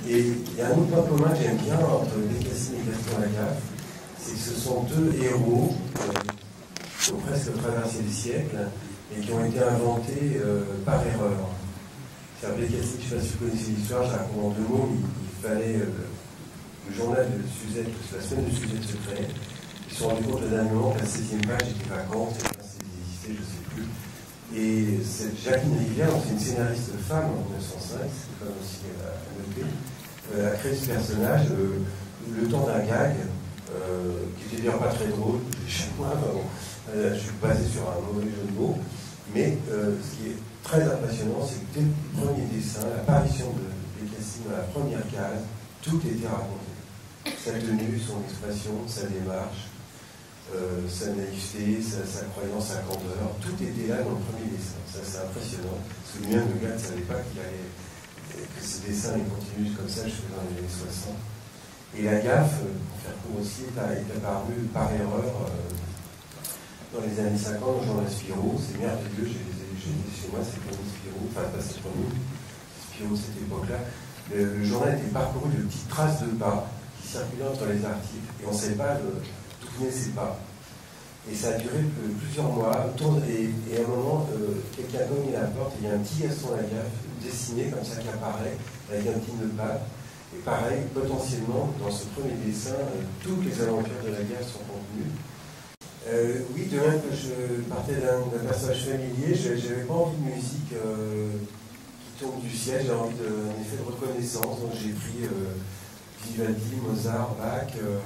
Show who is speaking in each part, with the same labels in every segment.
Speaker 1: Et il y a un autre point commun que j'aime bien entre Bécassine et Gaston Lagaffe, c'est que ce sont deux héros qui ont presque traversé les siècles et qui ont été inventés par erreur. Bécassine, je ne sais pas si vous connaissez l'histoire, je raconte en deux mots, il fallait le journal de Suzette, la semaine de Suzette secret. Ils se sont rendus compte le dernier moment que la 16e page était vacante, c'était existé, je ne sais plus. Et cette Jacqueline Rivière, c'est une scénariste femme en 1905, c'est quand même aussi à noter, a créé ce personnage le temps d'un gag, qui était d'ailleurs pas très drôle, chez moi, je suis basé sur un mauvais jeu de mots, mais ce qui est très impressionnant, c'est que dès le premier dessin, l'apparition de Bécassine dans la première case, tout était raconté. Sa tenue, son expression, sa démarche, sa naïveté, sa croyance, sa candeur, tout était là dans le premier dessin. Ça, c'est impressionnant. Parce que lui-même, le gars ne savait pas que ces dessins ils continuent comme ça jusque dans les années 60. Et Lagaffe, pour faire court aussi, est apparu par erreur dans les années 50 au journal Spirou. C'est merveilleux, j'ai chez moi, c'est comme Spirou, enfin pas c'est premier, Spirou cette époque-là. Le journal était parcouru de petites traces de pas qui circulaient entre les articles et on ne savait pas d'où venaient ces pas. Et ça a duré plusieurs mois. Et à un moment, quelqu'un a cogné à la porte et il y a un petit Gaston Lagaffe dessiné comme ça qui apparaît avec un petit nœud de patte. Et pareil, potentiellement, dans ce premier dessin, toutes les aventures de Lagaffe sont contenues. Oui, de même que je partais d'un personnage familier, je n'avais pas envie de musique qui tombe du ciel, j'ai envie d'un effet de reconnaissance. Donc j'ai pris Vivaldi, Mozart, Bach,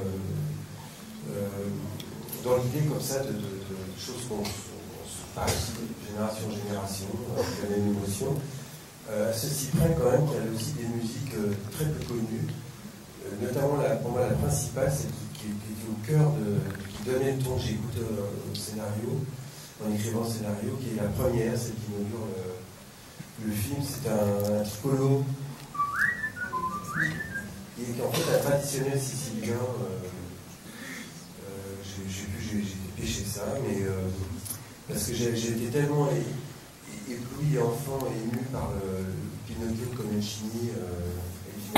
Speaker 1: dans l'idée comme ça de choses qu'on se passe de génération en génération, avec la même émotion. Ceci près quand même qu'il y a aussi des musiques très peu connues, notamment pour moi la principale, c'est qui était au cœur qui donnait le ton que j'ai écouté au scénario, en écrivant le scénario, qui est la première, celle qui inaugure le film. C'est un piccolo qui est en fait un traditionnel sicilien. J'ai pêché ça, mais parce que j'ai été tellement ébloui enfant et ému par le Pinocchio de Comencini et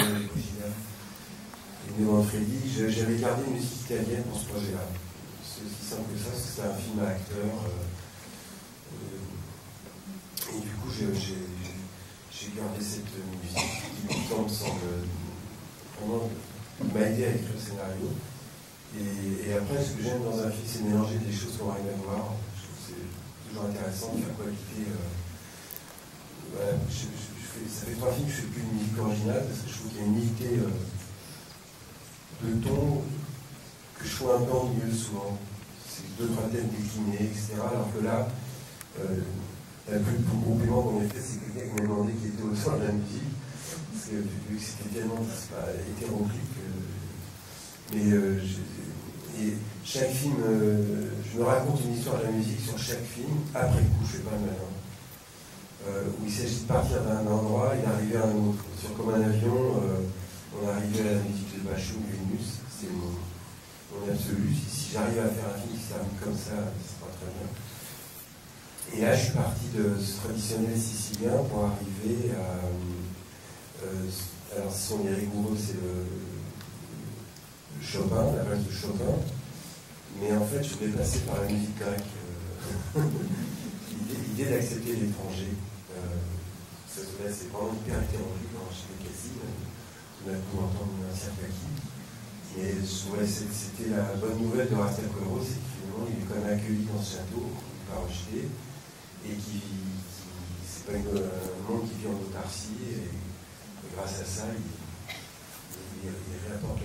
Speaker 1: de Manfredi, j'avais gardé une musique italienne pour ce projet-là. C'est aussi simple que ça, parce que c'est un film à acteurs. Et du coup, j'ai gardé cette musique qui, me semble, vraiment m'a aidé à écrire le scénario. Et après, ce que j'aime dans un film, c'est mélanger des choses qui n'ont rien à voir. Je trouve que c'est toujours intéressant de faire cohabiter. Voilà, ça fait 3 films que je ne fais plus de musique originale, parce que je trouve qu'il y a une unité de ton que je trouve un peu ennuyeuse souvent. C'est 2-3 thèmes déclinés, etc. Alors que là, le plus beau compliment qu'on ait fait, c'est quelqu'un qui m'a demandé qui était au sein de la musique, parce que vu que c'était tellement hétéroclite. Mais et chaque film, je me raconte une histoire de la musique sur chaque film, après coup, je ne fais pas le malin. Où il s'agit de partir d'un endroit et d'arriver à un autre. Comme un avion, on arrivait à la musique de Bachung, Vénus, c'est mon absolu. Si j'arrive à faire un film qui se termine comme ça, c'est pas très bien. Et là, je suis parti de ce traditionnel sicilien pour arriver à. Alors, si on est rigoureux, c'est le Chopin, la base de Chopin. Mais en fait, je voulais passer par la musique grecque. L'idée d'accepter l'étranger. C'est vraiment hyper hétéroclite dans chez Bécassine. On a pu entendre un Serpaki. Et c'était la bonne nouvelle de Rastaquaro, c'est que finalement, il est quand même accueilli dans ce château, il n'est pas rejeté, et c'est pas un monde qui vit en autarcie, et grâce à ça, il réapporte